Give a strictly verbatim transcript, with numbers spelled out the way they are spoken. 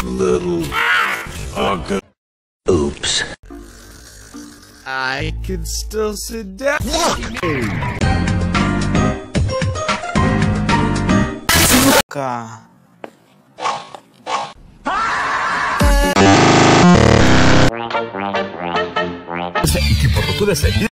Little fucker. Oops. I can still sit down. Ka. Que por tu deseo.